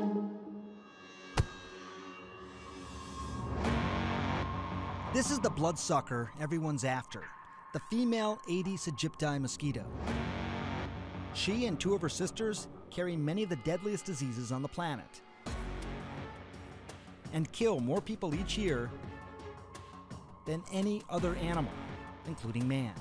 This is the bloodsucker everyone's after, the female Aedes aegypti mosquito. She and two of her sisters carry many of the deadliest diseases on the planet and kill more people each year than any other animal, including man.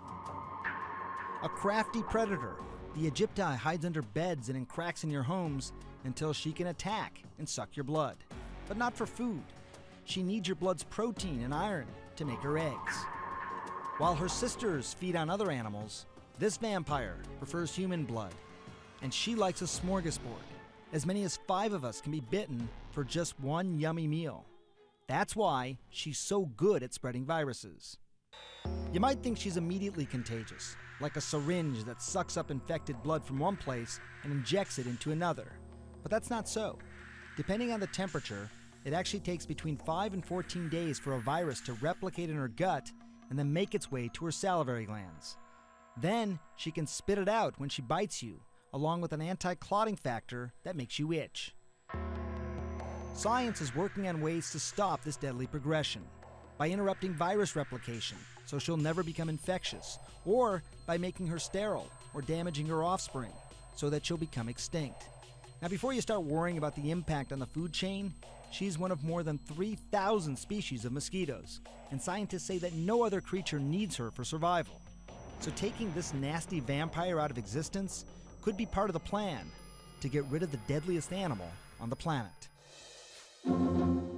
A crafty predator, the Aegypti hides under beds and in cracks in your homes until she can attack and suck your blood. But not for food. She needs your blood's protein and iron to make her eggs. While her sisters feed on other animals, this vampire prefers human blood, and she likes a smorgasbord. As many as 5 of us can be bitten for just one yummy meal. That's why she's so good at spreading viruses. You might think she's immediately contagious, like a syringe that sucks up infected blood from one place and injects it into another. But that's not so. Depending on the temperature, it actually takes between 5 and 14 days for a virus to replicate in her gut and then make its way to her salivary glands. Then she can spit it out when she bites you, along with an anti-clotting factor that makes you itch. Science is working on ways to stop this deadly progression by interrupting virus replication so she'll never become infectious, or by making her sterile or damaging her offspring so that she'll become extinct. Now, before you start worrying about the impact on the food chain, she's one of more than 3,000 species of mosquitoes, and scientists say that no other creature needs her for survival. So taking this nasty vampire out of existence could be part of the plan to get rid of the deadliest animal on the planet.